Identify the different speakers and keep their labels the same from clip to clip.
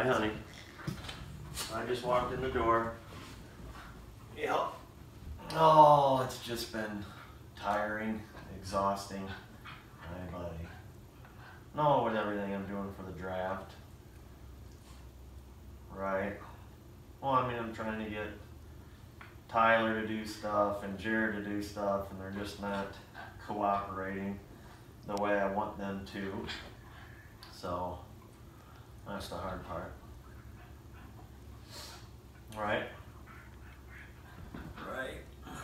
Speaker 1: honey. I just walked in the door. Yep. Oh, it's just been tiring, exhausting. Hi, buddy. No, with everything I'm doing for the draft. Right. Well, I mean, I'm trying to get Tyler to do stuff and Jared to do stuff, and they're just not cooperating the way I want them to. So, that's the hard part. Right? Right.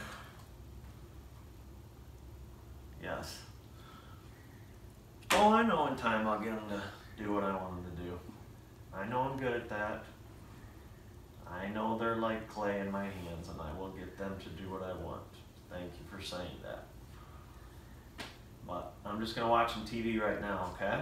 Speaker 1: Yes. Oh, I know in time I'll get them to do what I want them to do. I know I'm good at that. I know they're like clay in my hands, and I will get them to do what I want. Thank you for saying that. But I'm just going to watch some TV right now, okay?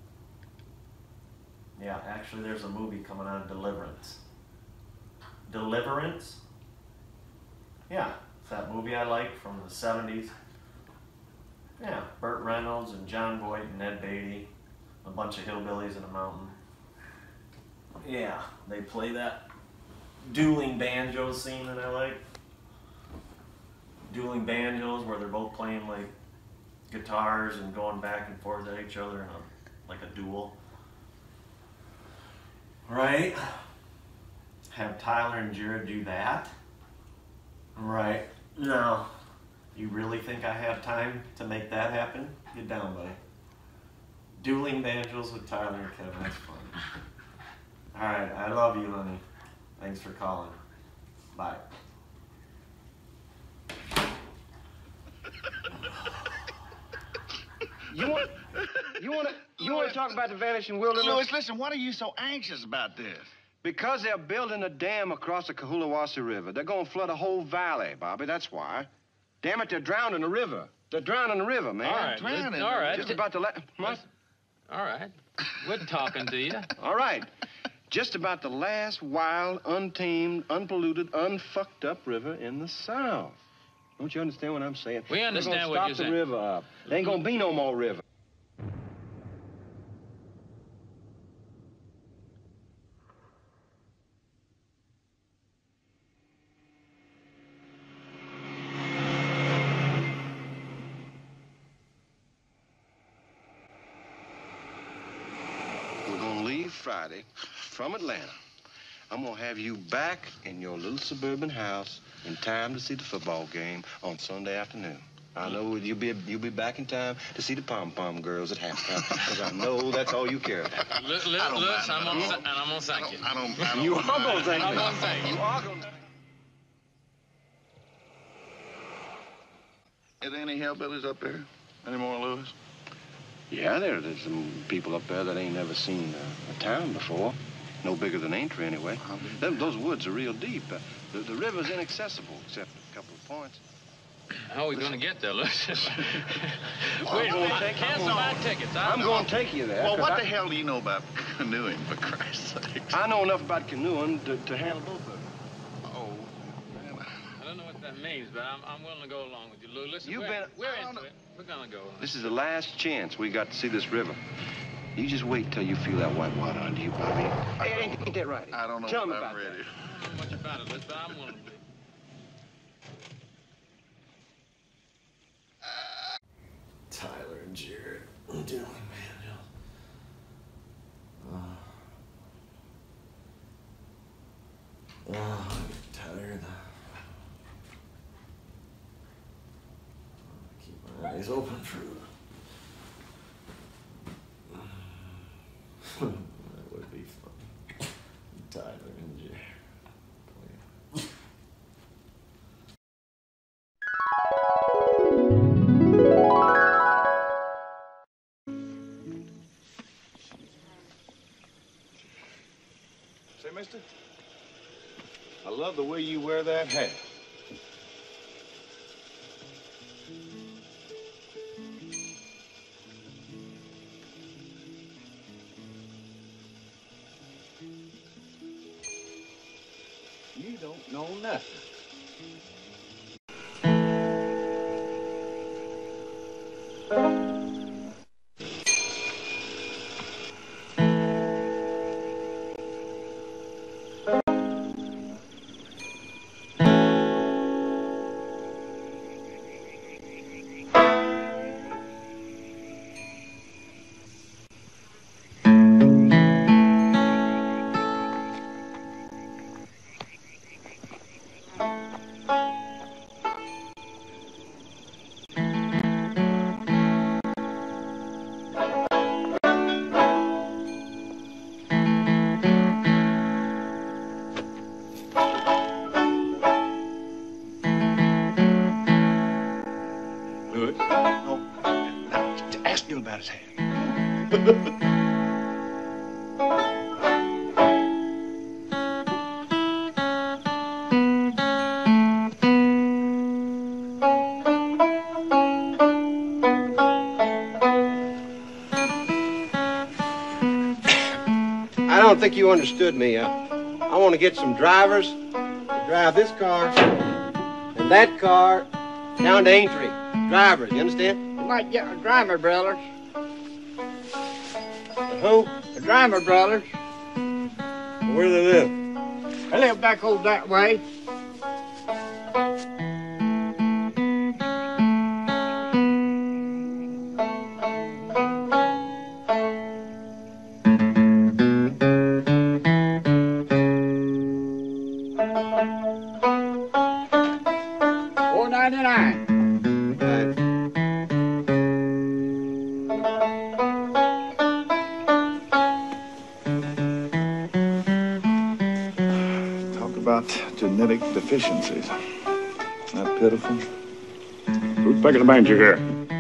Speaker 1: Yeah, actually there's a movie coming on, Deliverance. Deliverance? Yeah, it's that movie I like from the 70s. Yeah, Burt Reynolds and John Voight and Ed Beatty, a bunch of hillbillies in a mountain. Yeah, they play that dueling banjos scene that I like. Dueling banjos where they're both playing like guitars and going back and forth at each other in like a duel. Right? Have Tyler and Jared do that? Right. No. You really think I have time to make that happen? Get down, buddy. Dueling banjos with Tyler and Kevin. That's fun. Alright, I love you, honey. Thanks for calling. Bye.
Speaker 2: You want to talk about the vanishing wilderness?
Speaker 3: Louis, listen, what are you so anxious about this?
Speaker 2: Because they're building a dam across the Cohulawasi River. They're going to flood a whole valley, Bobby, that's why. Damn it, they're drowning the river. They're drowning the river, man.
Speaker 4: All right,
Speaker 3: Drowning.
Speaker 4: all right.
Speaker 2: Just about to what?
Speaker 4: All right. We're talking to you.
Speaker 2: All right. Just about the last wild, untamed, unpolluted, unfucked up river in the South. Don't you understand what I'm saying?
Speaker 4: We understand what you're saying.
Speaker 2: They're gonna stop the river up. There ain't gonna be no more river. We're gonna leave Friday from Atlanta. I'm gonna have you back in your little suburban house in time to see the football game on Sunday afternoon. I know you'll be back in time to see the pom-pom girls at halftime, because I know that's all you care about.
Speaker 4: Lewis, I'm gonna thank you.
Speaker 3: I don't
Speaker 2: You are gonna thank me.
Speaker 4: I'm gonna thank you.
Speaker 2: You are gonna.
Speaker 3: Is there any hillbillies up there anymore, Louis?
Speaker 2: Yeah, there's some people up there that ain't never seen a town before. No bigger than Aintree, anyway. Those woods are real deep. The river's inaccessible, except a couple of points.
Speaker 4: How are we going to get there, Lewis? Wait, cancel my tickets.
Speaker 2: I'm going to take you there.
Speaker 3: Well, what the hell do you know about canoeing, for Christ's sake?
Speaker 2: I know enough about canoeing to handle both of them.
Speaker 3: Oh, man.
Speaker 4: I don't know what that means, but I'm willing to go along with you, Lou. Listen,
Speaker 2: You've
Speaker 4: we're into it. We're going to go.
Speaker 2: This is the last chance we got to see this river. You just wait till you feel that white water under you, Bobby. Ain't that right?
Speaker 3: I don't know
Speaker 2: Tell
Speaker 3: if
Speaker 2: me
Speaker 3: I'm
Speaker 2: about
Speaker 3: ready.
Speaker 4: I don't know much about it, Lewis, but I'm willing to be.
Speaker 1: Tyler and Jared doing banjo. I'm tired. Keep my eyes open for that would be fun. Tyler and Jared.
Speaker 3: Say, mister, I love the way you wear that hat. You don't know nothing.
Speaker 2: don't think you understood me. I want to get some drivers to drive this car and that car down to Aintree. Drivers, you understand?
Speaker 5: You might get a driver, brothers.
Speaker 2: Who?
Speaker 5: The driver, brothers.
Speaker 2: Where do they live?
Speaker 5: They live back over that way.
Speaker 6: Genetic deficiencies. Isn't that pitiful?
Speaker 3: Who's picking the manger here?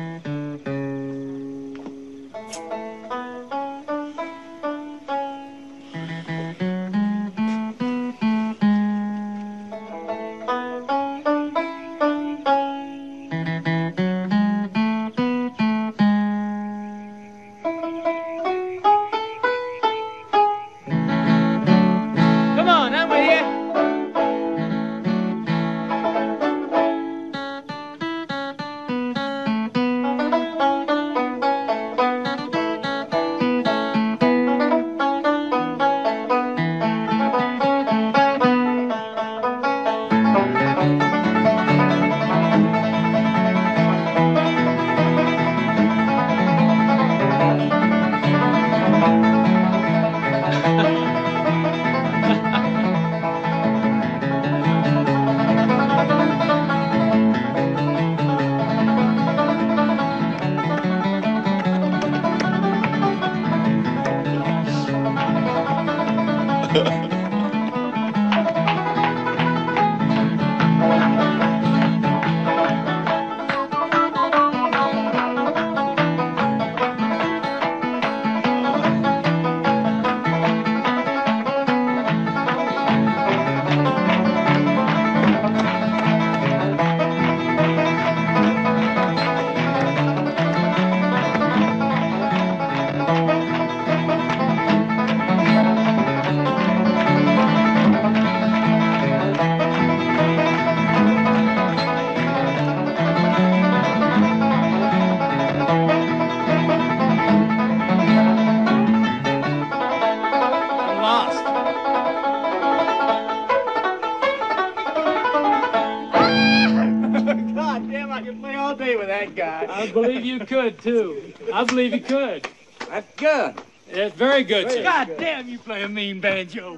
Speaker 7: I believe you could, too. I believe you could.
Speaker 5: That's good.
Speaker 7: It's very good, sir.
Speaker 5: God damn, you play a mean banjo.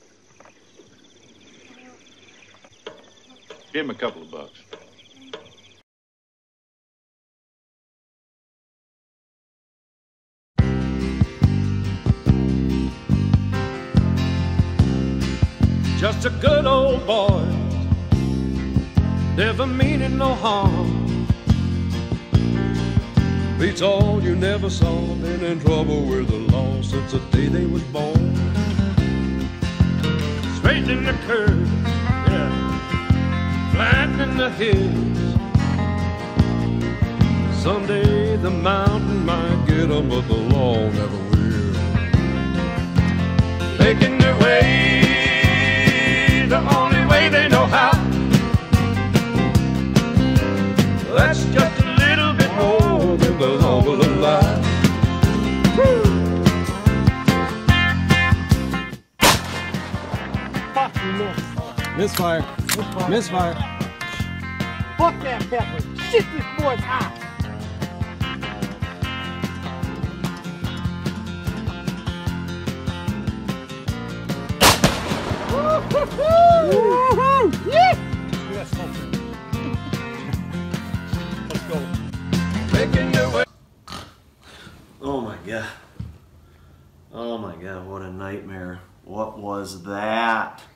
Speaker 6: Give him a couple of bucks.
Speaker 8: Just a good old boy, never meaning no harm. Beats all you never saw, been in trouble with the law since the day they was born. Straightening the curve, yeah, flattening the hills. Someday the mountain might get 'em, but the law never will. Making their way the only way they know how. That's just a little bit more than the law will allow.
Speaker 9: Misfire. Misfire.
Speaker 5: Fuck that pepper. Shit, this boy's hot.
Speaker 8: Let's go. Making your way.
Speaker 1: Oh my God. Oh my God, what a nightmare. What was that?